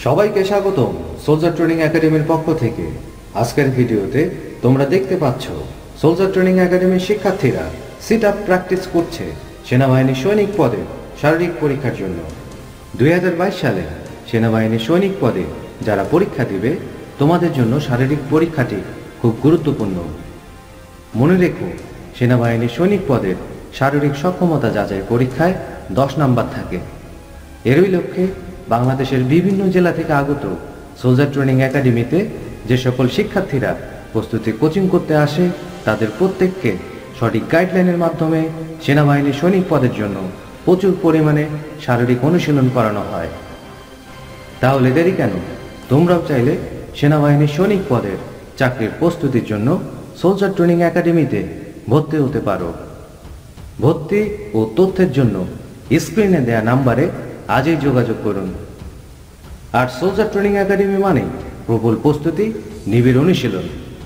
সবাইকে স্বাগতম soldier training একাডেমির পক্ষ থেকে। আজকের ভিডিওতে তোমরা দেখতে পাচ্ছ সোলজার ট্রেনিং একাডেমির শিক্ষার্থীরা সিট আপ প্র্যাকটিস করছে সেনাবাহিনী সৈনিক পদে শারীরিক পরীক্ষার জন্য। 2022 সালে সেনাবাহিনী সৈনিক পদে যারা পরীক্ষা দিবে তোমাদের জন্য শারীরিক পরীক্ষাটি খুব গুরুত্বপূর্ণ। মনে রেখো, সেনাবাহিনী সৈনিক পদের শারীরিক সক্ষমতা যাচাই পরীক্ষায় 10 নাম্বার থাকে। এরই লক্ষ্যে বাংলাদেশের বিভিন্ন জেলা থেকে আগত সোলজার ট্রেনিং একাডেমিতে যে সকল শিক্ষার্থীরা প্রস্তুতি কোচিং করতে আসে তাদের প্রত্যেককে সঠিক গাইডলাইনের মাধ্যমে সেনাবাহিনী সৈনিক পদের জন্য প্রচুর পরিমাণে শারীরিক অনুশীলন করানো হয়। তাহলে দেরি কেন? তোমরাও চাইলে সেনাবাহিনী সৈনিক পদের চাকরির প্রস্তুতির জন্য সোলজার ট্রেনিং একাডেমিতে ভর্তি হতে পারো। ভর্তি ও তথ্যের জন্য স্ক্রিনে দেয়া নাম্বারে আজই যোগাযোগ করুন। আর সোলজার ট্রেনিং একাডেমি মানে প্রবল প্রস্তুতি, নিবিড় অনুশীলন।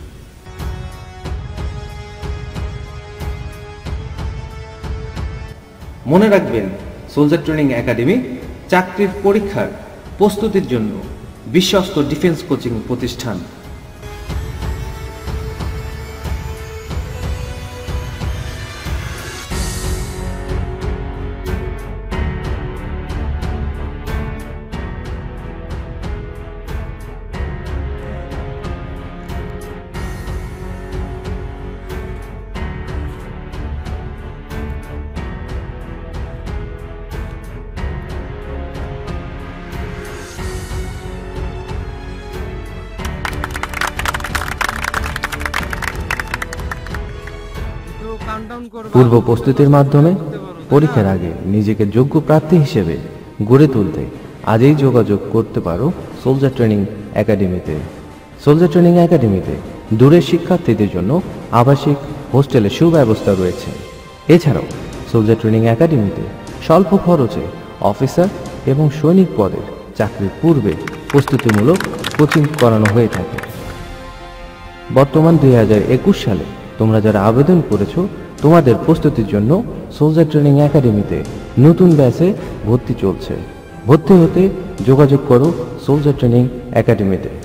মনে রাখবেন, সোলজার ট্রেনিং একাডেমি চাকরির পরীক্ষার প্রস্তুতির জন্য বিশ্বস্ত ডিফেন্স কোচিং প্রতিষ্ঠান। পূর্ব প্রস্তুতির মাধ্যমে পরীক্ষার আগে নিজেকে যোগ্য প্রার্থী হিসেবে গড়ে তুলতে আজই যোগাযোগ করতে পারো সোলজার ট্রেনিং একাডেমিতে। সোলজার ট্রেনিং একাডেমিতে দূরের শিক্ষার্থীদের জন্য আবাসিক হোস্টেলের সুব্যবস্থা রয়েছে। এছাড়াও সোলজার ট্রেনিং একাডেমিতে স্বল্প খরচে অফিসার এবং সৈনিক পদের চাকরির পূর্বে প্রস্তুতিমূলক কোচিং করানো হয়ে থাকে। বর্তমান 2021 সালে তোমরা যারা আবেদন করেছো তোমাদের প্রস্তুতির জন্য সোলজার ট্রেনিং একাডেমিতে নতুন ব্যাচে ভর্তি চলছে। ভর্তি হতে যোগাযোগ করো সোলজার ট্রেনিং একাডেমিতে।